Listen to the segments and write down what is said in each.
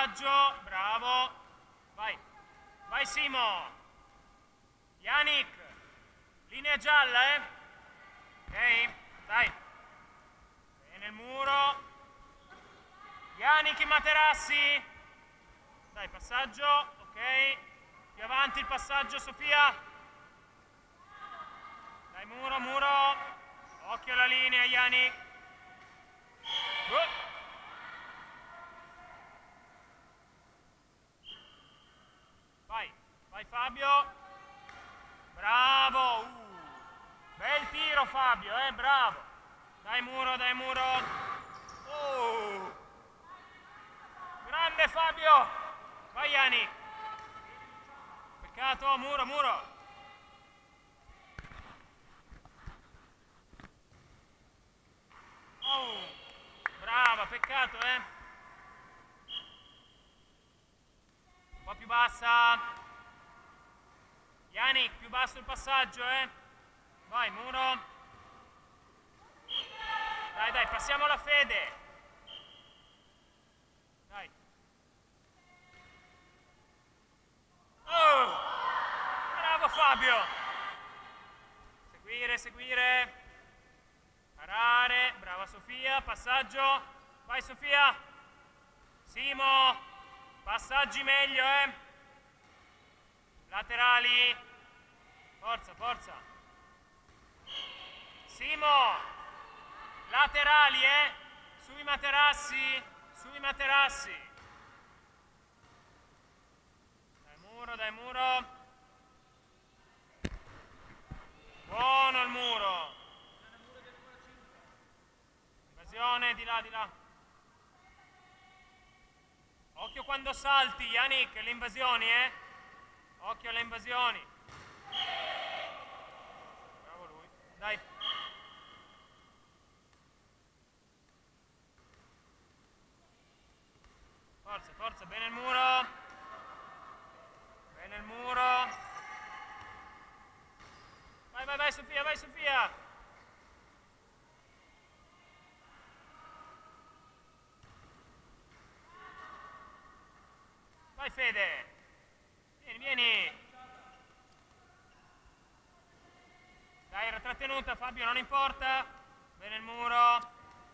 passaggio, bravo. Vai, vai Simo. Yannick, linea gialla, ok? Dai. Bene il muro. Yannick in materassi. Dai, passaggio, ok. Più avanti il passaggio, Sofia. Dai, muro, muro. Occhio alla linea, Yannick. Vai, vai Fabio. Bravo. Bel tiro Fabio, bravo. Dai muro, dai muro. Grande Fabio. Vai Yannick. Peccato, muro, muro. Brava, peccato, Un po' più bassa. Yannick, più basso il passaggio, Vai, muro. Dai, dai, passiamo la Fede. Dai. Bravo Fabio. Seguire, seguire. Parare, brava Sofia, passaggio. Vai Sofia. Simo. Passaggi meglio, Laterali. Forza, forza. Simo. Laterali, Sui materassi. Sui materassi. Dai muro, dai muro. Buono il muro. Invasione, di là, di là. Occhio quando salti, Yannick, le invasioni, Occhio alle invasioni. Bravo lui. Dai. Forza, forza, bene il muro. Bene il muro. Vai, vai, vai Sofia, vai Sofia. Vai Fede. Vieni, vieni. Dai, era trattenuta Fabio, non importa. Bene il muro.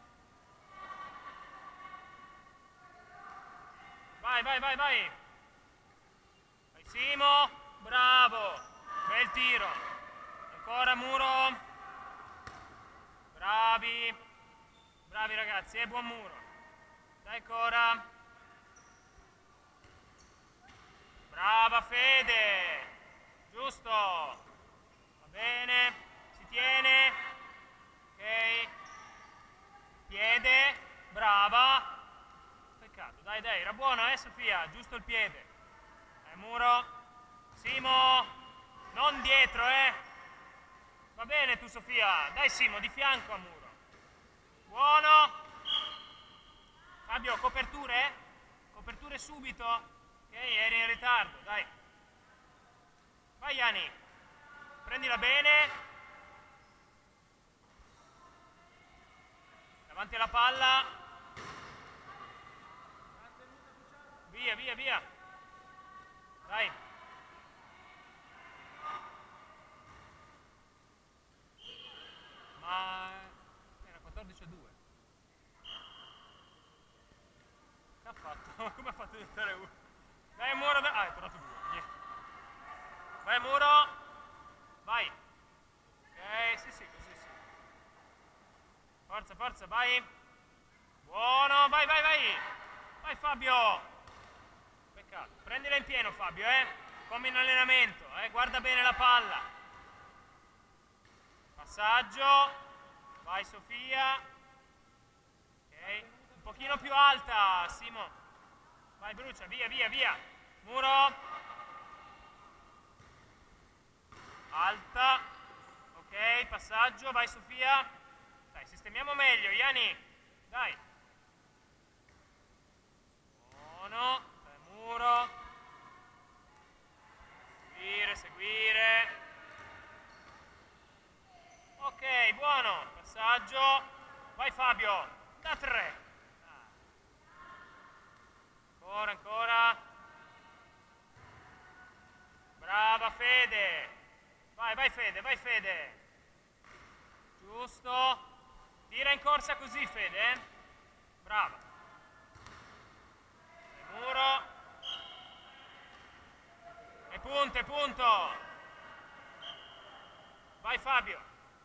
Vai, vai, vai, vai. Vai Simo. Bravo. Bel tiro. Ancora muro. Bravi. Bravi ragazzi, buon muro. Dai ancora. Brava Fede. Giusto. Va bene. Si tiene. Ok. Piede. Brava. Peccato. Dai, dai, era buono, Sofia? Giusto il piede. Dai, muro. Simo. Non dietro, Va bene tu, Sofia. Dai, Simo, di fianco a muro. Buono. Fabio, coperture? Coperture subito? Ok, eri in ritardo, dai. Vai, Yannick. Prendila bene. Davanti alla palla. Via, via, via. Dai. Ma era 14-2. Che ha fatto? Come ha fatto a diventare 1? Dai muro, è tornato 2. Niente. Vai muro. Vai. Ok, sì, sì, così sì. Forza, forza, vai. Buono, vai, vai, vai. Vai Fabio. Peccato. Prendila in pieno Fabio, come in allenamento, guarda bene la palla. Passaggio. Vai Sofia. Ok. Un pochino più alta, Simo. Vai, brucia, via, via, via. Muro. Alta. Ok, passaggio, vai Sofia. Dai, sistemiamo meglio, Yannick. Dai. Buono. Dai, muro. Seguire, seguire. Ok, buono. Passaggio. Vai Fabio. Da 3. ancora, ancora. Brava Fede. Vai, vai Fede, vai Fede. Giusto. Tira in corsa così Fede, eh? Brava. Dai, muro. E punto, e punto. Vai Fabio.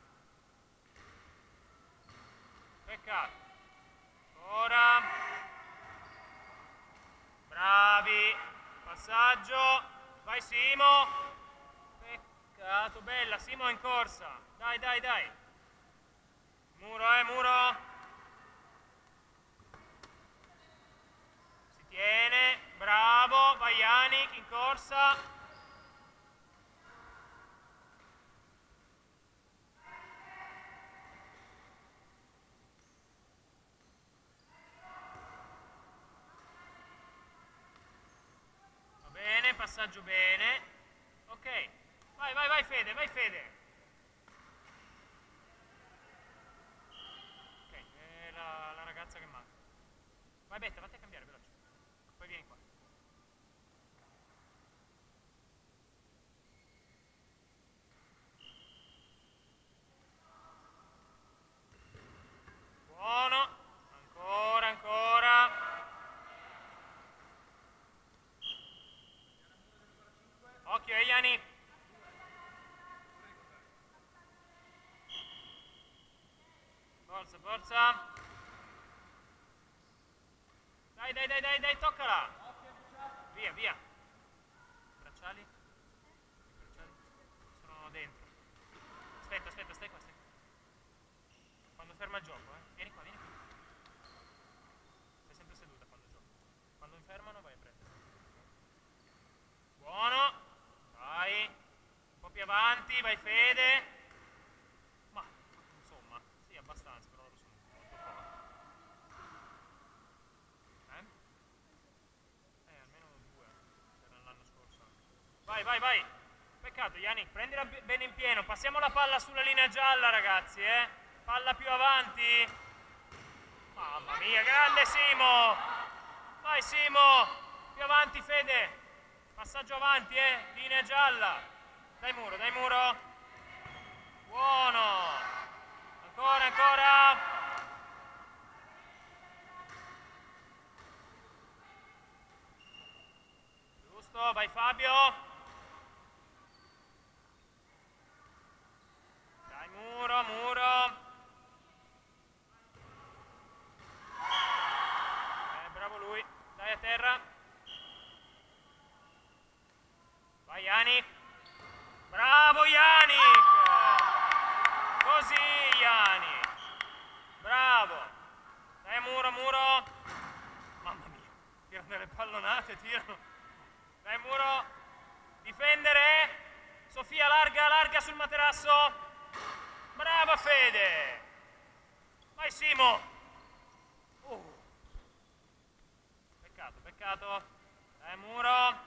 Peccato. Ora. Bravi. Passaggio. Vai Simo. Peccato, bella. Simo in corsa. Dai, dai, dai. Muro, muro. Si tiene. Bravo. Vai Yannick in corsa. Passaggio bene. Ok. Vai, vai, vai Fede, vai Fede. Ok, è la ragazza che manca. Vai Betta, vatti a cambiare veloce. Poi vieni qua. Buono. Ancora, ancora. Occhio, Yannick. Forza, forza. Dai, dai, dai, dai, dai, toccala. Via, via. Bracciali. I bracciali sono dentro. Aspetta, aspetta, stai qua, stai qua. Quando ferma il gioco, vieni qua, vieni qua. Stai sempre seduta quando gioco. Quando fermano vai a prendere. Buono. Vai, un po' più avanti, vai Fede. Ma, insomma, sì, abbastanza, però loro sono molto forti. Almeno due, c'era l'anno scorso anche. Vai, vai, vai. Peccato, Yannick, prendila bene in pieno. Passiamo la palla sulla linea gialla, ragazzi, Palla più avanti. Mamma mia, grande Simo. Vai, Simo. Più avanti, Fede. Passaggio avanti, linea gialla. Dai muro, dai muro. Buono. Ancora, ancora. Giusto, vai Fabio. Dai muro, muro. Bravo lui. Dai a terra. Vai Yannick. Bravo Yannick. Così Yannick. Bravo. Dai muro, muro. Mamma mia. Tirano delle pallonate, tirano. Dai muro. Difendere. Sofia, larga, larga sul materasso. Brava Fede. Vai Simo. Peccato, peccato. Dai muro.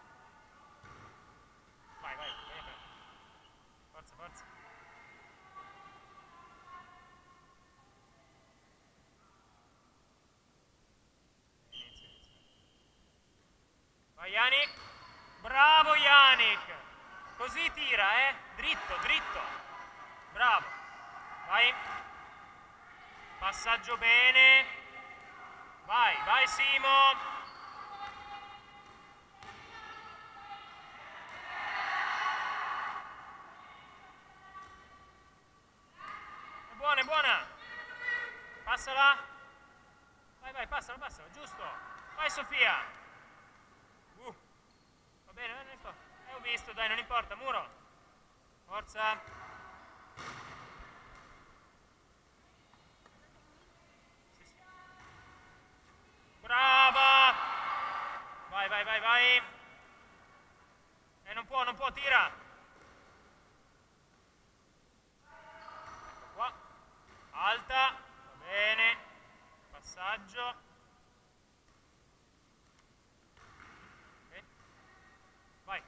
Vai, vai, vai a prendere. Forza, forza. Inizia. Vai Yannick. Bravo Yannick. Così tira, Dritto, dritto. Bravo. Vai. Passaggio bene. Vai, vai Simo. Buona, buona. Passala. Vai, vai, passala, passala, giusto. Vai Sofia. Va bene, non importa. Ho visto, dai, non importa. Muro. Forza. Sì, sì. Brava. Vai, vai, vai, vai. Non può, tira. Ecco qua. Alta. Va bene. Passaggio. Ok. Vai.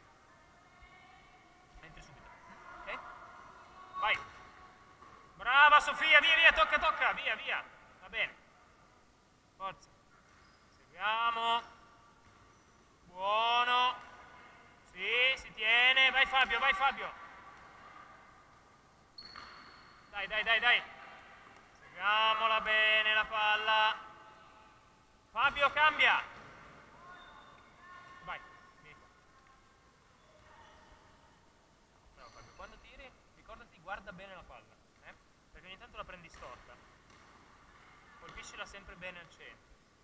Entri subito. Ok. Vai. Brava Sofia, via, via, tocca, tocca. Via, via. Va bene. Forza. Seguiamo. Fabio, vai Fabio. Dai, dai, dai, dai. Seguiamola bene la palla. Fabio, cambia. Vai, vieni qua. Bravo Fabio, quando tiri, ricordati, guarda bene la palla, perché ogni tanto la prendi storta. Colpiscila sempre bene al centro.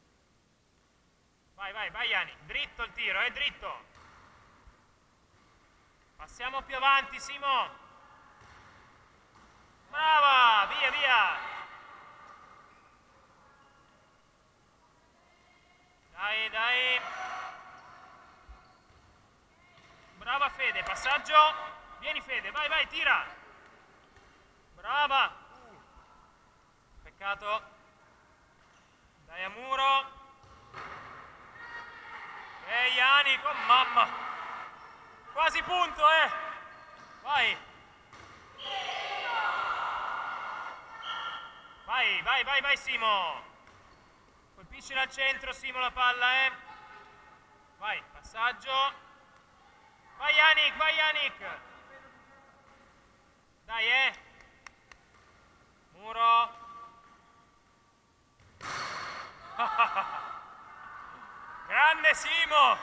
Vai, vai, vai Yani, dritto il tiro, dritto. Passiamo più avanti, Simo. Brava, via, via. Dai, dai. Brava Fede, passaggio. Vieni Fede, vai, vai, tira. Brava. Peccato. Dai a muro. Yani, oh mamma. Quasi punto, Vai. Vai, vai, vai, vai Simo. Colpiscila al centro, Simo, la palla, Vai, passaggio. Vai Yannick, vai Yannick. Dai, Muro. Grande Simo.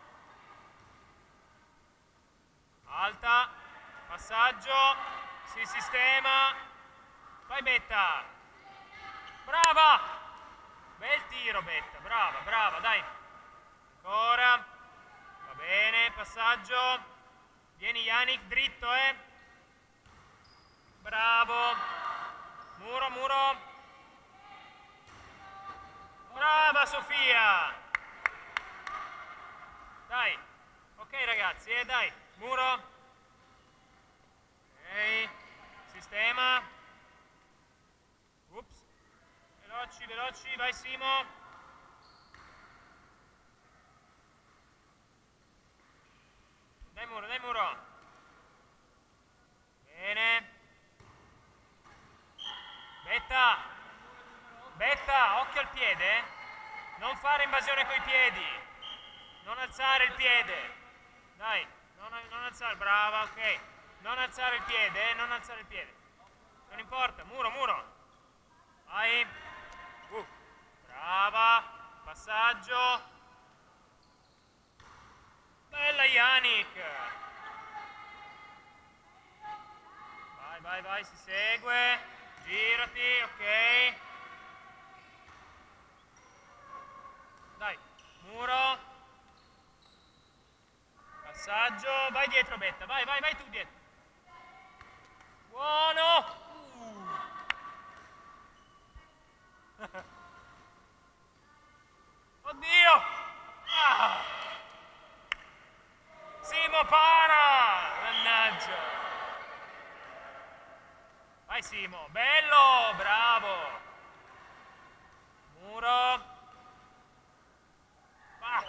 Alta. Passaggio. Si sistema. Vai Betta. Brava. Bel tiro Betta. Brava, brava, dai. Ancora. Va bene, passaggio. Vieni Yannick, dritto, Bravo. Muro, muro. Brava Sofia. Dai. Ok ragazzi, dai. Muro. Ok. Sistema. Ups. Veloci, veloci. Vai Simo. Dai muro, dai muro. Bene. Betta. Betta, occhio al piede. Non fare invasione coi piedi. Non alzare il piede. Dai, non alzare, brava, ok. Non alzare il piede, non alzare il piede. Non importa, muro, muro. Vai. Brava. Passaggio. Bella Yannick. Vai, vai, vai, si segue. Girati, ok. Dai, muro. Passaggio. Vai dietro Betta, vai, vai, vai tu dietro. Buono. Oddio. Ah. Simo para. Mannaggia. Vai Simo, bello, bravo. Muro. Ah.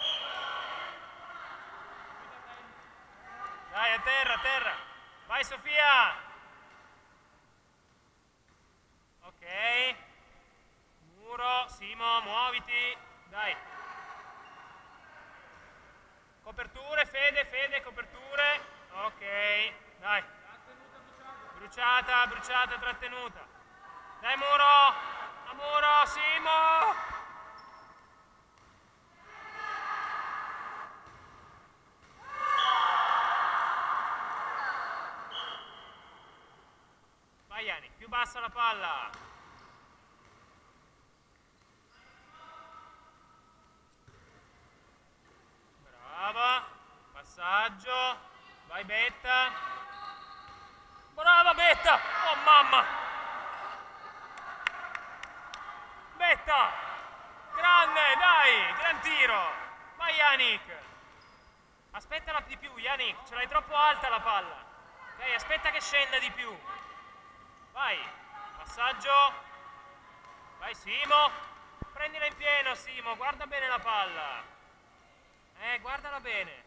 Dai, a terra, a terra. Vai Sofia. Ok. Muro, Simo, muoviti. Dai. Coperture, Fede, Fede, coperture. Ok, dai. Bruciata, bruciata, trattenuta. Dai muro. A muro, Simo. Vai Yani, più bassa la palla. Brava. Passaggio. Vai Betta. Brava Betta. Oh mamma. Betta. Grande, dai. Gran tiro. Vai Yannick. Aspettala di più Yannick. Ce l'hai troppo alta la palla. Ok, aspetta che scenda di più. Vai, passaggio. Vai Simo. Prendila in pieno Simo, guarda bene la palla. Guardala bene.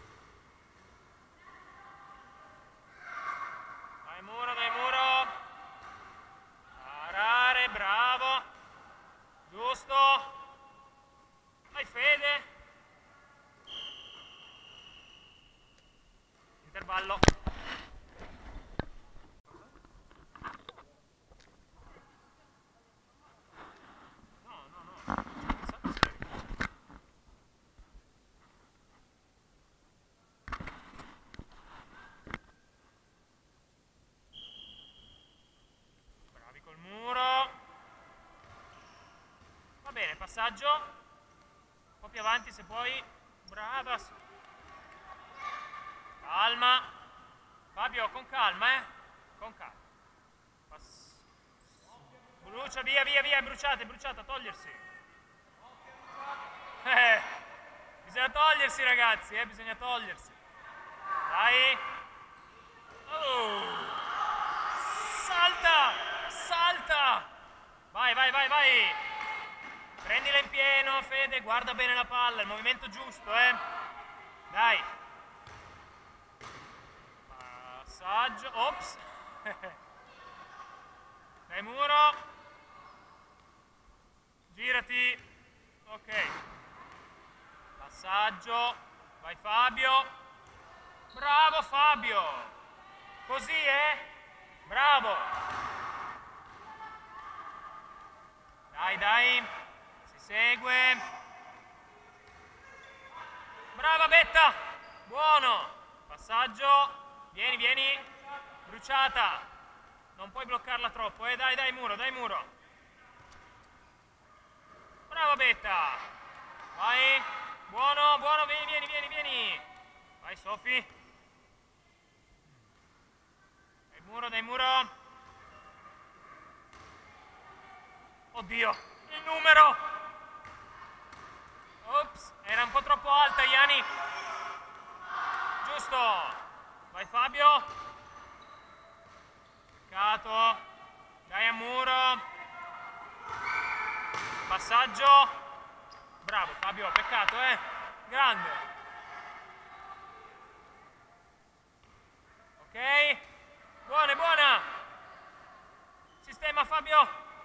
Dai muro, dai muro. Parare, bravo. Giusto. Vai Fede. Intervallo. fallo. Bravi col muro. Va bene, passaggio. Un po' più avanti se puoi. Brava. Calma. Fabio, con calma, con calma. Brucia, via, via, via, è bruciata, togliersi. Bisogna togliersi, ragazzi, bisogna togliersi. Dai. Oh. Salta, salta. Vai, vai, vai, vai. Prendila in pieno, Fede, guarda bene la palla, il movimento giusto, Dai. Passaggio, ops. Dai muro. Girati. Ok. Passaggio. Vai Fabio. Bravo Fabio. Così, Bravo. Dai, dai. Si segue. Brava Betta. Buono. Passaggio. Vieni, vieni. Bruciata. Non puoi bloccarla troppo, Dai, dai, muro, dai, muro. Brava Betta. Vai. Buono, buono, vieni, vieni, vieni, vieni. Vai Sofi. Dai muro, dai muro. Oddio, il numero. Ops, era un po' troppo alta, Iani. Giusto. Vai Fabio. Peccato. Dai a muro. Passaggio. Bravo Fabio, peccato, Grande. Ok. Buona, buona. Sistema Fabio.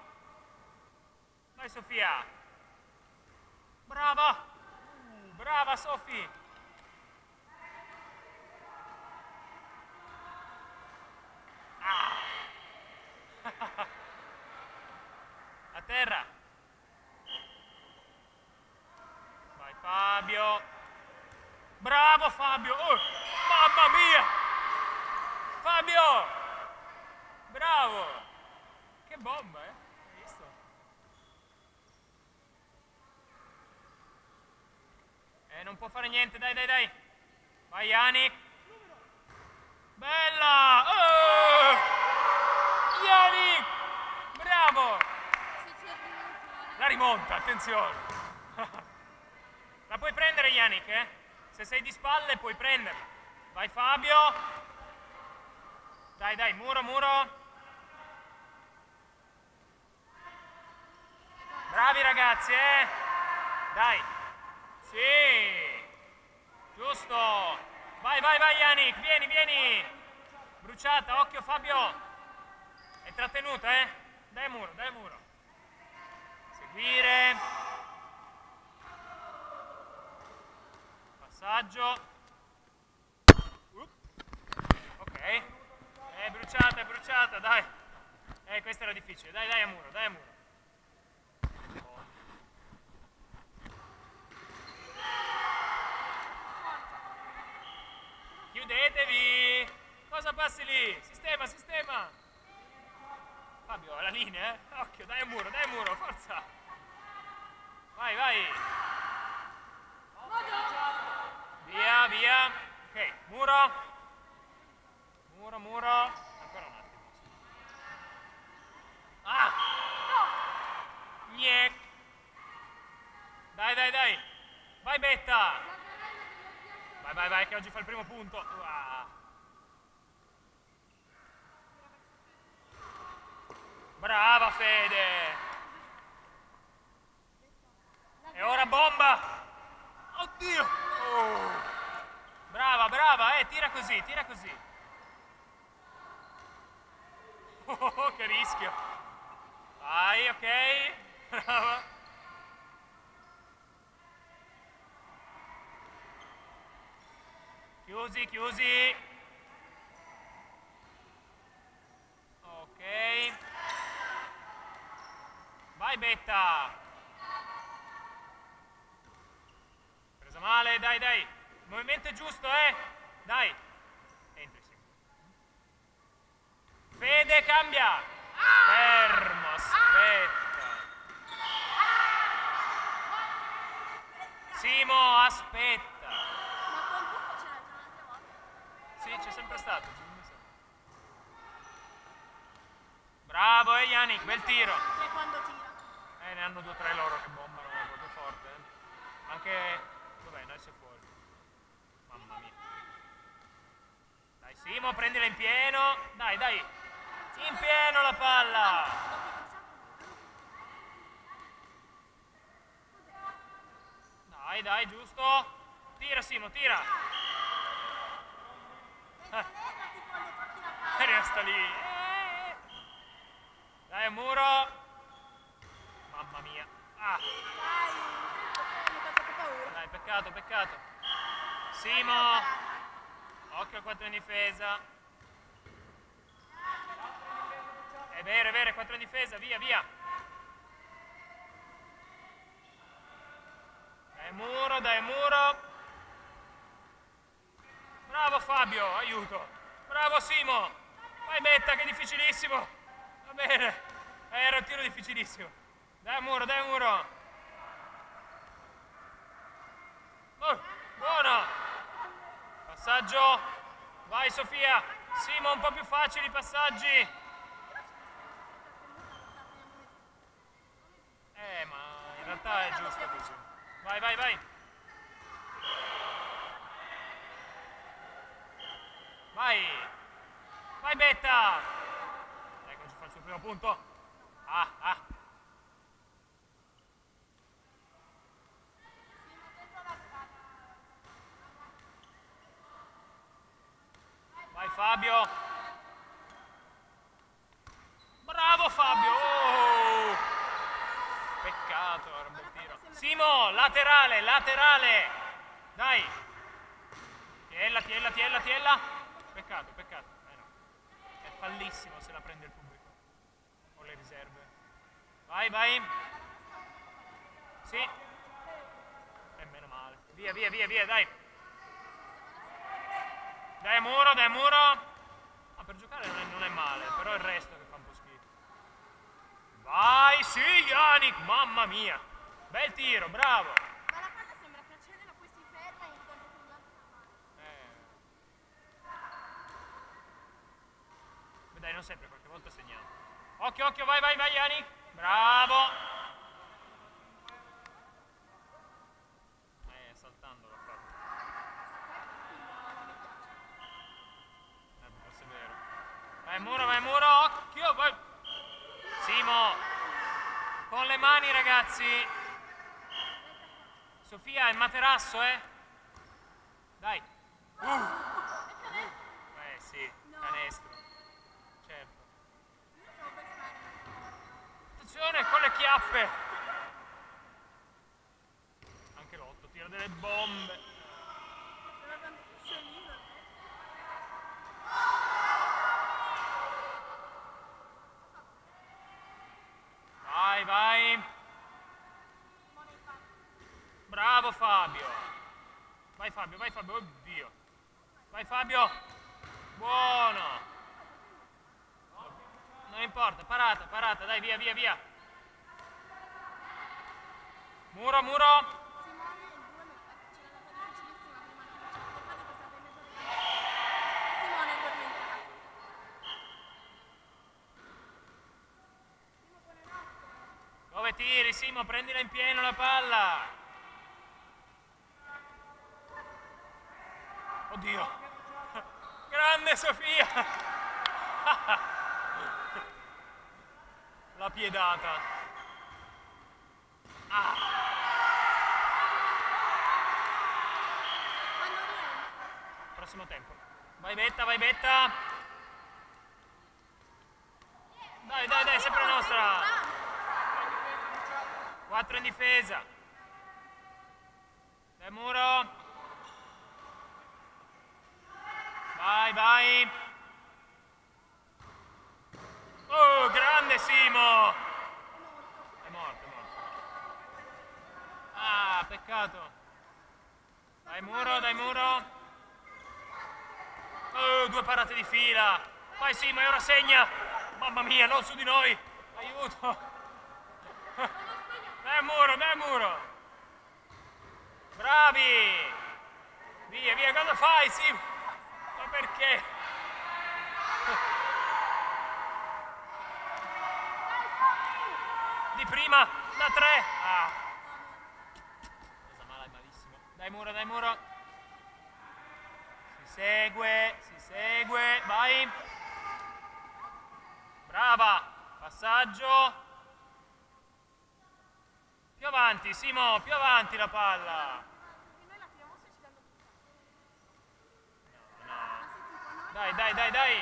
Vai Sofia. Brava. Brava Sofì. A terra. Vai Fabio. Bravo Fabio. Oh, mamma mia. Fabio. Bravo. Che bomba, Hai visto? Non può fare niente, dai, dai, dai. Vai Yannick. Bella. Oh! Yannick. Bravo. La rimonta, attenzione. La puoi prendere Yannick, Se sei di spalle puoi prenderla. Vai Fabio. Dai, dai, muro, muro. Bravi ragazzi, Dai. Sì. Giusto. Vai, vai, vai Yannick, vieni, vieni. Bruciata, occhio Fabio. È trattenuta, Dai muro, dai muro. Seguire. Passaggio. Ok. È bruciata, dai. Questa era difficile. Dai, dai a muro, dai a muro. Chiudetevi. Cosa passi lì? Sistema, sistema. Fabio, la linea, Occhio, dai a muro, forza. Vai, vai. Via, via. Ok, muro. Muro, muro. Ancora un attimo. Ah! Niek. Dai, dai, dai. Vai, Betta. Vai, vai, vai, che oggi fa il primo punto. Brava Fede. E ora bomba. Oddio. Oh. Brava, brava, tira così, tira così. Oh, che rischio. Vai, ok. Brava. Chiusi, chiusi. Vai Betta. Presa male, dai, dai. Il movimento è giusto, Dai. Entri, sì. Fede, cambia. Fermo, aspetta. Simo, aspetta. Ma quel buco c'era già un'altra volta? Sì, c'è sempre stato. Bravo, Yannick, bel tiro. Anche quando tira. Ne hanno 2 o 3 loro che bombano proprio forte. Anche... Dov'è? Adesso è fuori. Mamma mia. Dai Simo, prendila in pieno. Dai, dai. In pieno la palla. Dai, dai, giusto. Tira Simo, tira. Resta lì. Dai, a muro. Mamma mia. Ah. Mi fa troppo paura. Dai, peccato, peccato. Simo. Occhio al 4 in difesa. È vero, 4 in difesa, via, via. Dai, muro. Bravo Fabio, aiuto. Bravo Simo. Vai Betta, che è difficilissimo. Va bene. Era un tiro difficilissimo. Dai, muro, dai, muro. Oh, buono. Passaggio. Vai Sofia. Simo, un po' più facili i passaggi. Ma in realtà è giusto così. Vai, vai, vai. Vai. Vai Betta. Ecco, ci fa il suo primo punto. Ah. Vai Fabio. Bravo Fabio. Oh. Peccato, era un bel tiro. Simo, laterale, laterale. Dai. Tiella. Peccato. No. È fallissimo se la prende il pubblico. O le riserve. Vai, vai. Sì. E meno male. Via, dai. Dai, muro. Ma per giocare non è male, però è il resto che fa un po' schifo. Vai, sì, Yannick, mamma mia. Bel tiro, bravo. Ma la palla sembra piacere, ma poi si ferma e incontra con l'altra mano. Dai, non sempre, qualche volta segniamo. Occhio, vai, Yannick. Bravo. Saltando l'ha fatto. Forse è vero. Vai, muro, occhio, vai. Simo. Con le mani, ragazzi. Sofia, il materasso, Dai. Sì, canestro. Certo. Attenzione con le chiappe. Anche l'8 tira delle bombe. Vai. Bravo Fabio. Vai Fabio. Oddio. Vai Fabio. Buono. Non importa, parata. Dai, via. Muro. Dove tiri, Simo? Prendila in pieno la palla. Oddio. Grande Sofia. La piedata. Prossimo tempo. Vai Betta. Dai, sempre nostra. 4 in difesa. Dai, muro. Vai. Oh, grande Simo. È peccato. Dai muro, dai muro. Due parate di fila. Vai Simo, e ora segna. Mamma mia, non su di noi. Aiuto. Dai al muro, dai al muro. Bravi. Via, via, cosa fai Simo? Ma perché? Di prima, da 3. Ah. Cosa male, è malissimo. Dai muro, dai muro. Si segue, vai. Brava, passaggio. Più avanti, Simo, più avanti la palla. Noi la tiriamo se ci danno più. No. Ma se tipo noi... Dai, dai, dai, dai.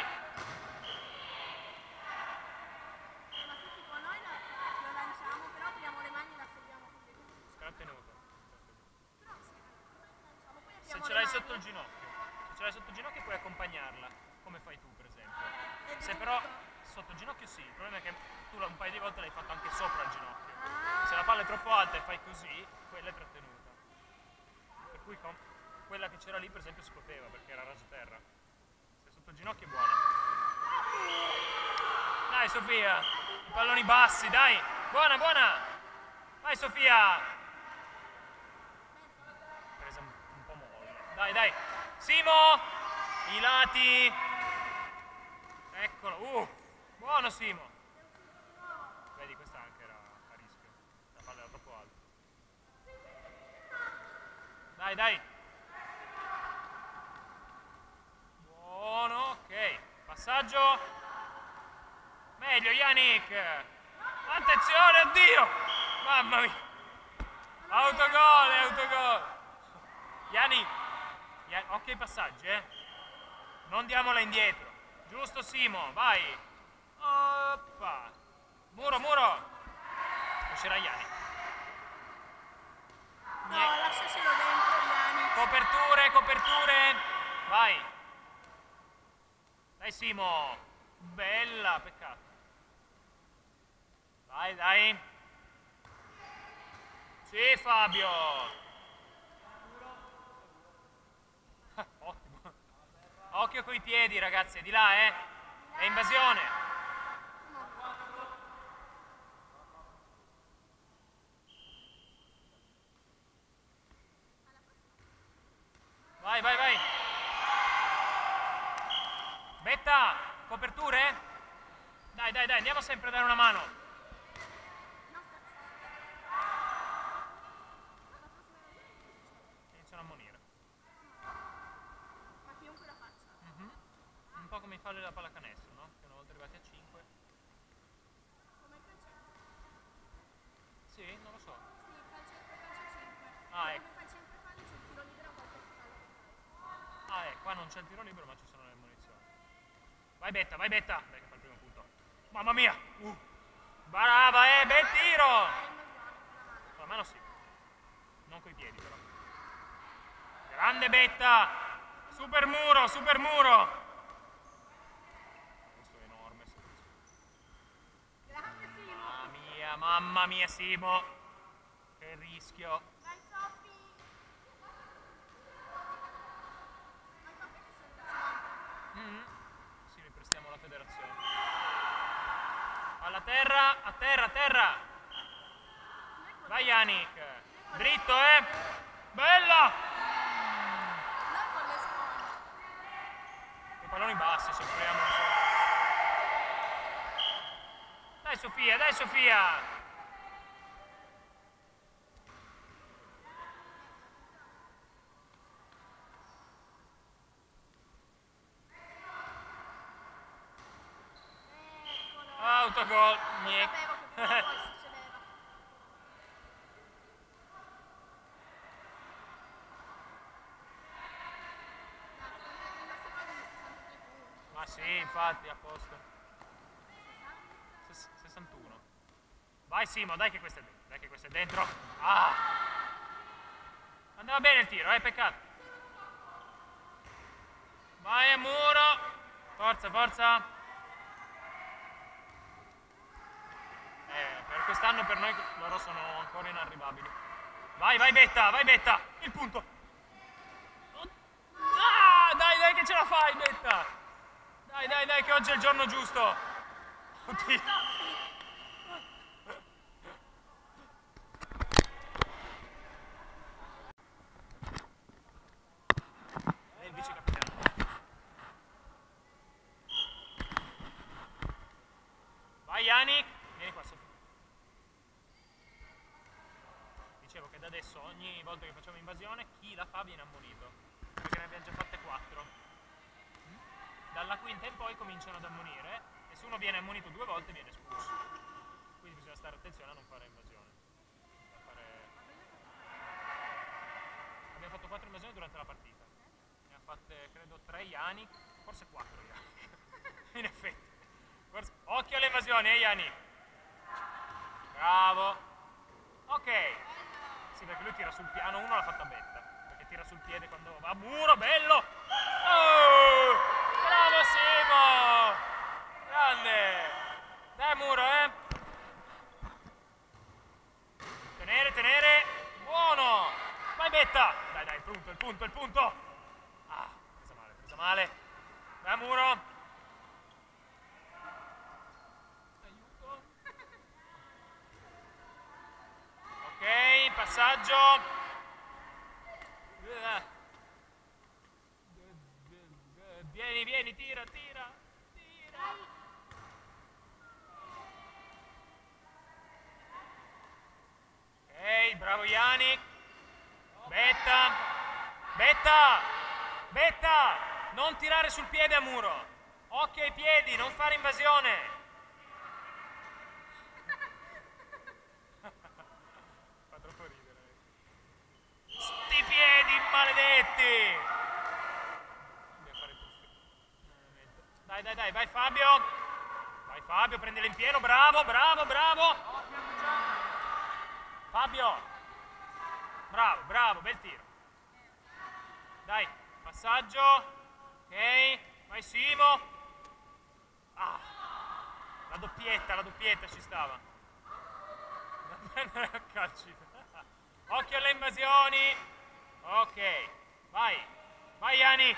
Ma se tipo noi lo lanciamo, però apriamo le mani e la seguiamo così. Scattenuto. Però se lanciamo, poi Se apriamo ce le l'hai mani. sotto il ginocchio. Se ce l'hai sotto il ginocchio puoi accompagnarla, come fai tu per esempio. È Se giusto. però sotto il ginocchio sì, il problema è che tu un paio di volte l'hai fatto anche sopra il ginocchio. Ah, Se la palla è troppo alta e fai così, quella è trattenuta. Per cui quella che c'era lì per esempio si poteva perché era raso terra. Se è sotto il ginocchio è buona. Dai Sofia, i palloni bassi, dai. Buona, buona. Vai Sofia. Presa un po' molle. Dai, dai. Simo, i lati. Eccolo. Buono Simo. Vedi, questa anche era a rischio. La palla era troppo alta. Dai, dai. Buono, ok. Passaggio. Meglio, Yannick. Attenzione, oddio. Mamma mia. Autogol, autogol. Yannick. Occhio ai passaggi, Non diamola indietro. Giusto, Simo, vai. Oppa. Muro, muro. Uscirà Yannick. no, lasciacelo dentro, Iani. Coperture, coperture. Vai. Dai Simo. Bella, peccato. Dai, dai. Sì, Fabio. Ottimo. Occhio coi piedi, ragazzi, è di là, È invasione. Vai, vai, vai. Betta, coperture? Dai, dai, dai, andiamo sempre a dare una mano. Iniziano a ammonire. Ma chiunque la faccia. Un po' come i falli della pallacanestro, no? Che una volta arrivati a 5. Come il calcetto. Sì, non lo so. Sì, il calcio 5. Ah, Come ecco. fai sempre falli, c'è il tiro libero a volte che fallo che fai. Ah, qua non c'è il tiro libero, ma ci sono le munizioni. Vai Betta, vai Betta. Dai che fa il primo punto. Mamma mia! Brava, bel tiro! Con la mano sì. Non coi piedi però. Grande Betta! Super muro, super muro! Questo è enorme. Grande Simo. Mamma mia Simo! Che rischio! Vai Sofì. Vai Sofì che sei da Sì, li prestiamo alla federazione. Alla terra, a terra, a terra! Vai Yannick! Dritto, Bella! Noi con le sponde. I palloni bassi, soffriamo. Dai Sofia, dai Sofia! Eccolo. Autogol! Sapevo che prima o poi succedeva. Ma sì, infatti, a posto. 61. Vai Simo, dai che questa è dentro. Dai che questa è dentro. Ah! Andava bene il tiro, peccato. Vai a muro. Forza, forza. Per quest'anno per noi loro sono ancora inarrivabili. Vai, vai Betta, vai Betta. Il punto. Ah, dai, dai che ce la fai Betta. Dai, dai, dai che oggi è il giorno giusto. Oddio. È il vice capitano. Vai Yannick. Vieni qua Sofì. Dicevo che da adesso ogni volta che facciamo invasione chi la fa viene ammonito. Perché ne abbiamo già fatte 4. Dalla quinta in poi cominciano ad ammonire e se uno viene ammonito 2 volte viene espulso. Quindi bisogna stare attenzione a non fare invasione. Abbiamo fatto 4 invasioni durante la partita. Ne ha fatte credo 3 Yannick, forse 4 Yannick. In effetti. Forse... Occhio alle invasioni, Yannick. Bravo. Ok. Sì, perché lui tira sul piano, uno l'ha fatta Betta. Perché tira sul piede quando va a muro, bello! Oh! Bravo Simo! Grande! Dai muro, Tenere, tenere! Buono! Vai Betta! Dai, dai, il punto, il punto, il punto! Ah, presa male, presa male. Vai a muro! Aiuto! Ok, passaggio! Vieni, vieni, tira, tira, tira. Ok, bravo Yannick. Betta, Betta, Betta, non tirare sul piede a muro. Occhio ai piedi, non fare invasione. Fa troppo ridere. Sti piedi maledetti. Dai, dai, dai, vai Fabio! Vai Fabio, prendila in pieno, bravo, bravo, bravo! Fabio! Bravo, bravo, bel tiro. Dai, passaggio. Ok, vai Simo. Ah, la doppietta ci stava. Da prendere a calci. Occhio alle invasioni. Ok, vai. Vai Yannick.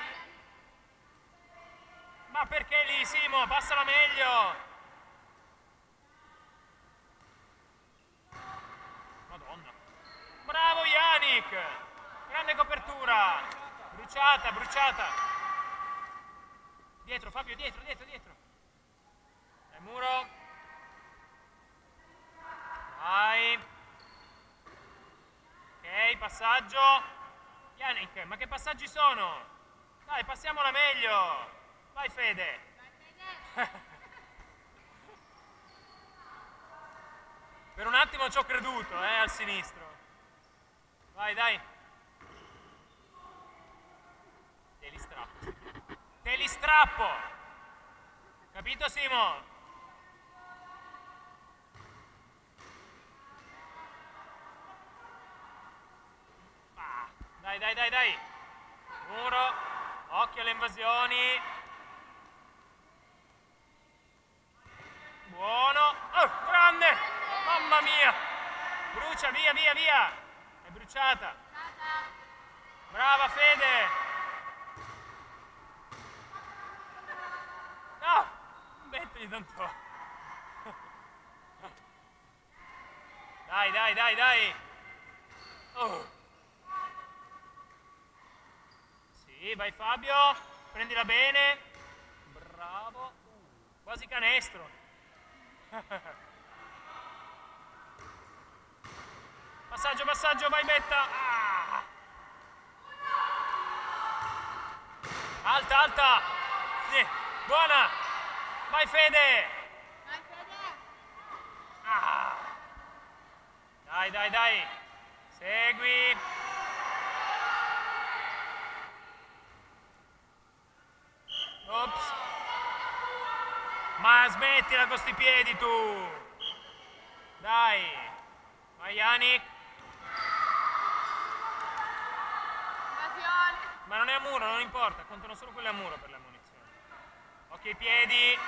Ma perché lì, Simo? Passala meglio! Madonna! Bravo Yannick! Grande copertura! Bruciata, bruciata! Dietro, Fabio, dietro, dietro, dietro! Dai, muro! Vai! Ok, passaggio! Yannick, ma che passaggi sono? Dai, passiamola meglio! Vai Fede! Per un attimo ci ho creduto, al sinistro. Vai, dai. Te li strappo. Te li strappo! Capito Simo? Ah, dai, dai, dai, dai. Muro. Occhio alle invasioni. Buono! Oh, grande! Mamma mia! Brucia, via, via, via! È bruciata! Brava Fede! No! Mettili tanto! Dai, dai, dai, dai! Oh. Sì, vai Fabio! Prendila bene! Bravo! Quasi canestro! Passaggio, passaggio, vai Betta! Ah! Alta, alta! Sì. Buona! Vai Fede! Vai Fede! Ah! Dai, dai, dai! Segui! Ops! Ma smettila con sti piedi tu! Dai! Vai Yannick! Invasione! Ma non è a muro, non importa, contano solo quelle a muro per le ammunizioni. Occhio ai piedi!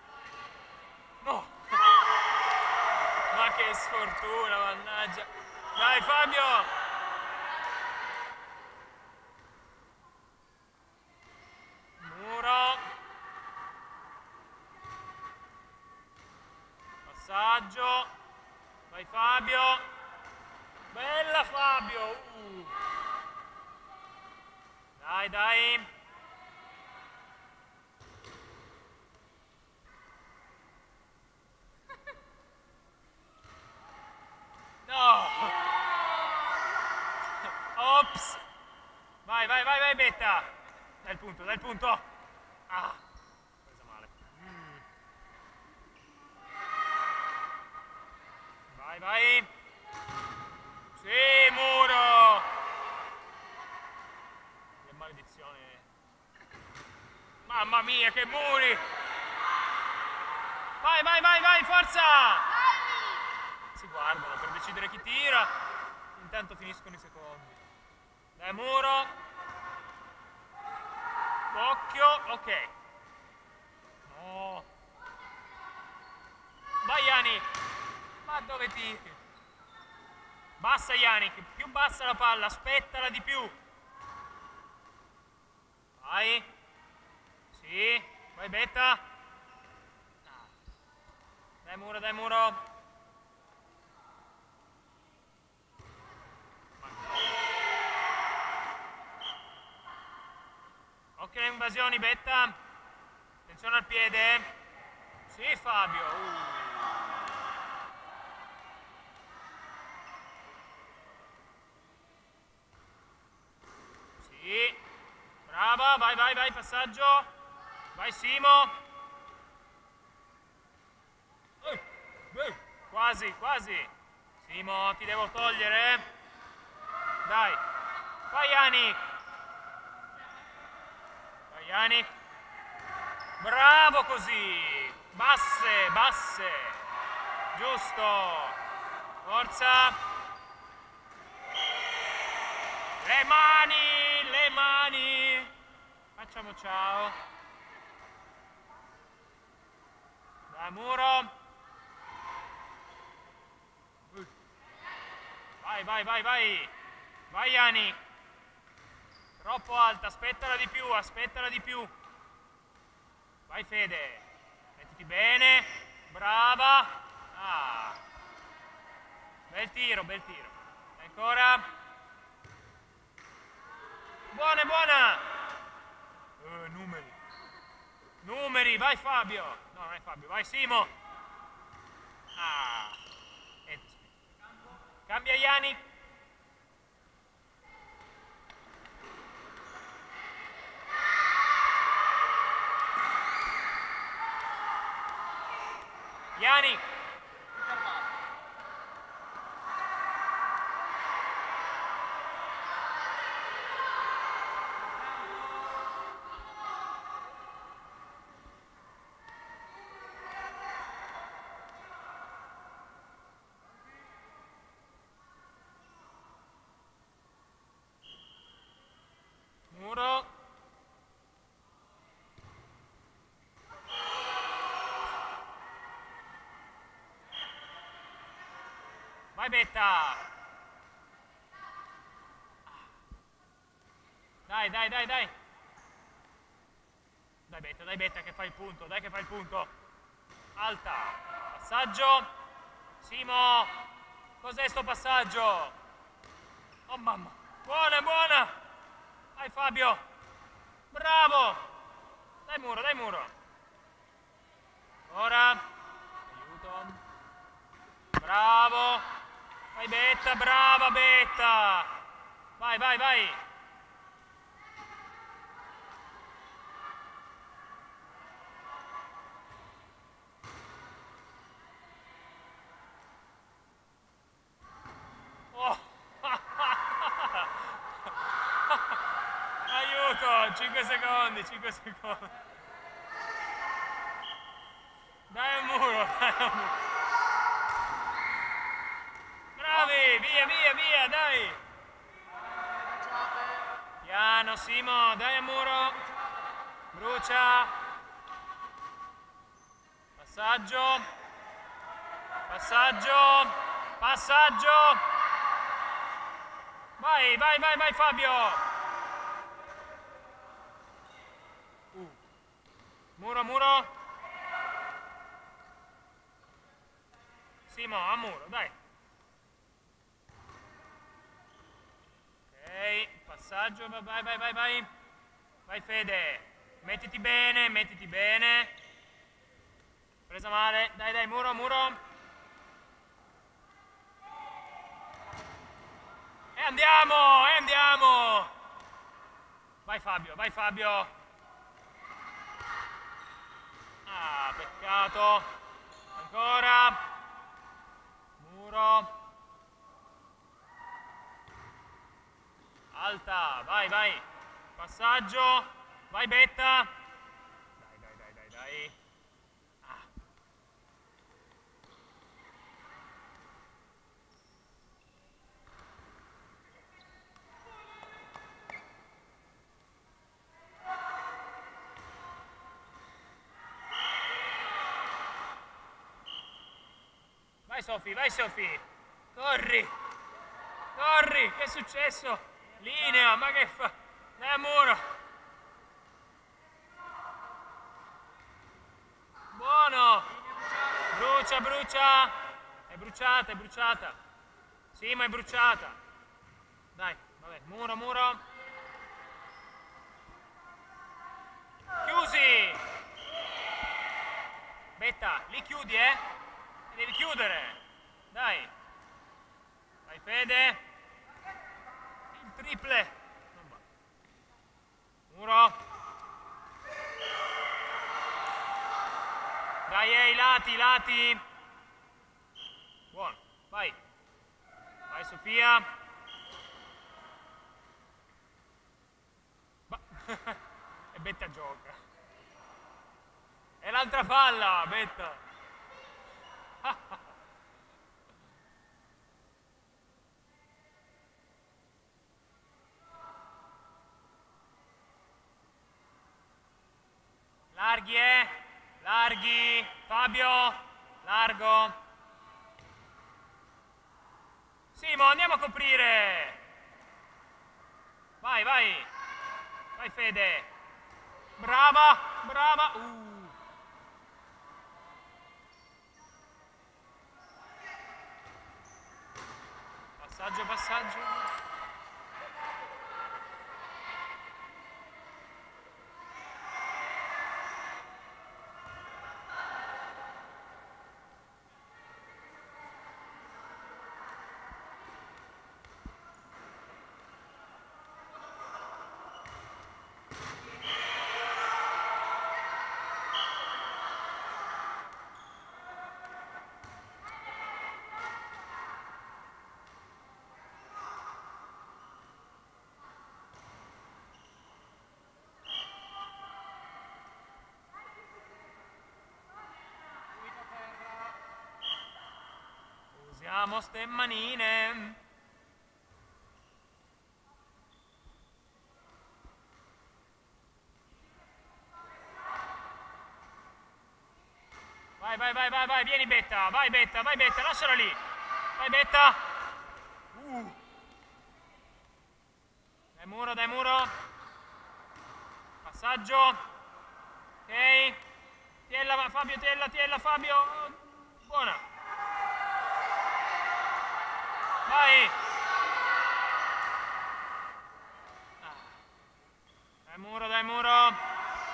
No! Ma che sfortuna, mannaggia! Dai Fabio! Muro. Passaggio. Vai Fabio. Bella Fabio! Dai, dai! No! Ops! Vai, vai, vai, vai, Betta! Dai il punto, dai il punto! Ah! Presa male. Vai, vai! Sì, muro! Che maledizione! Mamma mia, che muri! Vai, vai, vai, vai, forza! Si guardano per decidere chi tira. Intanto finiscono i secondi. Dai, muro. Occhio, ok. No. Vai, Yannick. Ma dove tiri? Bassa, Yannick. Più bassa la palla, aspettala di più. Vai. Sì. Vai, Betta. Dai, muro, dai, muro. Occhio alle invasioni, Betta. Attenzione al piede. Sì, Fabio. Sì. Brava, vai, vai, vai, passaggio. Vai, Simo. Quasi, quasi. Simo, ti devo togliere. Dai. Vai, Yannick. Vai, Yannick. Bravo così. Basse, basse. Giusto. Forza. Le mani, le mani. Facciamo ciao. Dai, muro. Vai, vai, vai, vai. Vai, Yannick. Troppo alta, aspettala di più, aspettala di più. Vai, Fede. Mettiti bene. Brava. Ah. Bel tiro, bel tiro. Ancora. Buona, buona. Numeri. Numeri, vai Fabio. No, non è Fabio, vai Simo. Ah. Cambia Yannick. Yannick. Muro. Vai Betta. Dai, dai, dai, dai. Dai Betta che fa il punto, dai che fa il punto. Alta. Passaggio. Simo. Cos'è sto passaggio? Oh mamma. Buona, buona. Vai Fabio. Bravo. Dai muro, dai muro. Ora. Aiuto. Bravo. Vai Betta, brava Betta. Vai, vai, vai. Oh. Aiuto, 5 secondi, 5 secondi. Dai un muro, dai un muro. Bravi, via, via, via, dai. Piano, Simo, dai al muro. Brucia. Passaggio. Passaggio. Passaggio. Vai, vai, vai, vai Fabio! Muro, muro. Simo, a muro, dai. Ok, passaggio, vai, vai, vai, vai. Vai Fede. Mettiti bene, mettiti bene. Presa male. Dai, dai, muro, muro. E andiamo, e andiamo. Vai Fabio, vai Fabio. Ah, peccato. Ancora. Muro. Alta, vai, vai. Passaggio. Vai Betta. Dai, dai, dai, dai, dai. Ah. Vai Sofì, vai Sofì. Corri. Corri, che è successo? Linea, ma che fa? Dai a muro. Buono. Brucia, brucia. È bruciata, è bruciata. Sì, ma è bruciata. Dai, vabbè, muro, muro. Chiusi. Betta, lì chiudi, e devi chiudere. Dai. Vai Fede. Il triple. Non va. Muro. Dai, i lati, lati. Buono, vai. Vai Sofia. E Betta gioca. E l'altra palla, Betta. Larghi, larghi. Fabio, largo. Simo, andiamo a coprire. Vai, vai. Vai Fede. Brava, brava. Passaggio, passaggio. Usiamo ste manine. Vai, vai, vai, vai, vai, vieni Betta, vai Betta, lasciala lì. Vai Betta. Dai muro, dai muro. Passaggio. Ok. Tiella, Fabio, tiella, Fabio. Buona. Vai. Dai muro, dai muro.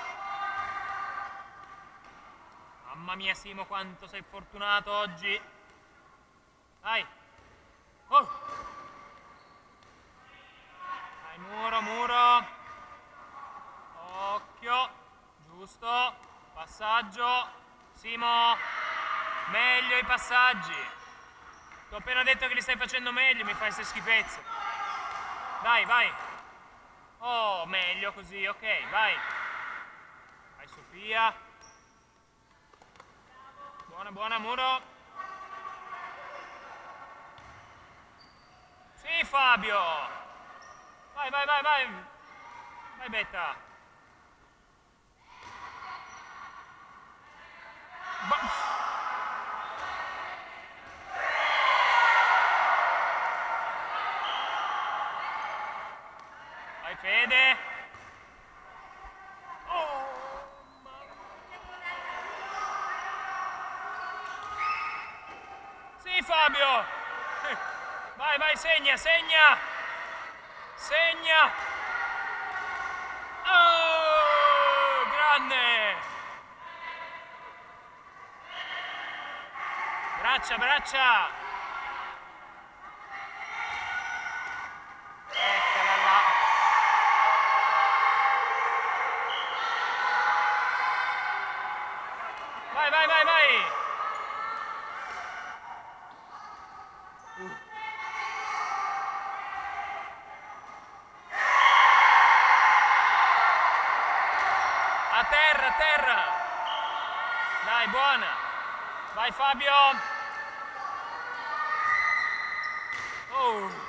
Mamma mia Simo, quanto sei fortunato oggi. Dai. Oh. Dai muro, muro. Occhio. Giusto. Passaggio. Simo. Meglio i passaggi. Ti ho appena detto che li stai facendo meglio, mi fai queste schifezze. Dai, vai. Oh, meglio così, ok, vai. Vai Sofia. Buona, buona, muro. Sì, Fabio. Vai, vai, vai, vai. Vai, Betta. Fede. Oh, sì, Fabio. Vai, vai, segna, segna. Segna. Oh, grande. Braccia, braccia. Eccola là. Vai, vai, vai, vai. A terra, a terra. Dai, buona. Vai Fabio. Oh.